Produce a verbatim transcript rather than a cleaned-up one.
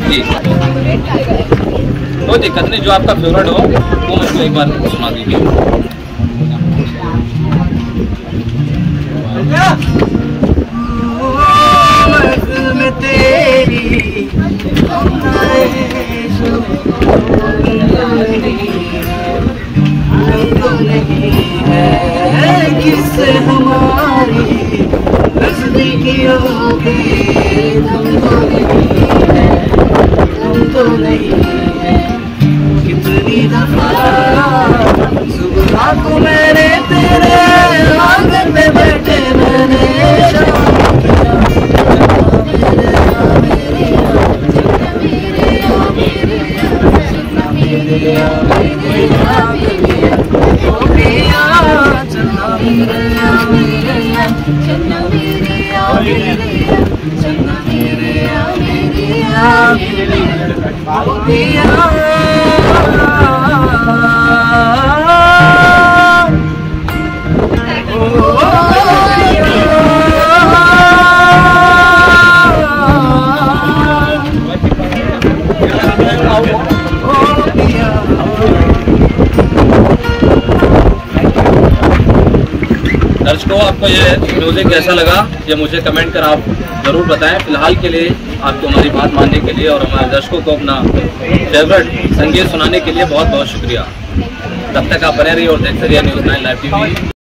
जी कोई दिक्कत नहीं, जो आपका फेवरेट हो वो मुझको एक बार सुना दीजिए। किससे हमारी नजदीकियों की तुम तो नहीं है, तुम तो नहीं है। कितनी दफा सुबह को मैंने तेरे आंगन में बैठे मैंने दर्शकों, आपको ये म्यूजिक कैसा लगा ये मुझे कमेंट कर आप ज़रूर बताएं। फिलहाल के लिए आपको हमारी बात मानने के लिए और हमारे दर्शकों को अपना फेवरेट संगीत सुनाने के लिए बहुत बहुत शुक्रिया। तब तक आप बने रहिए और देखते रहिए न्यूज़ नाइन लाइव टीवी।